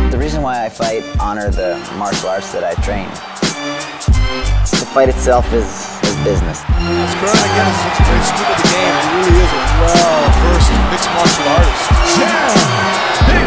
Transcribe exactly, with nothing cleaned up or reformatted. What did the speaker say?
The reason why I fight honor the martial arts that I train. The fight itself is, is business. As Curran again is such a great student of the game, he really is a well-versed mixed martial artist. Jeff